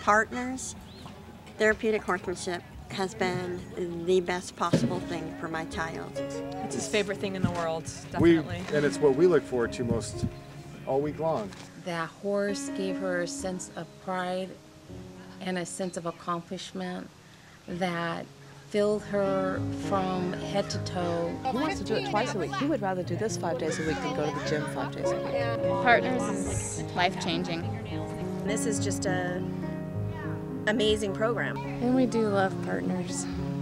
Partners Therapeutic Horsemanship has been the best possible thing for my child. It's his favorite thing in the world, definitely. And it's what we look forward to most all week long. That horse gave her a sense of pride and a sense of accomplishment that filled her from head to toe. He wants to do it twice a week. He would rather do this 5 days a week than go to the gym 5 days a week. Partners is life-changing. This is just an amazing program. And we do love Partners.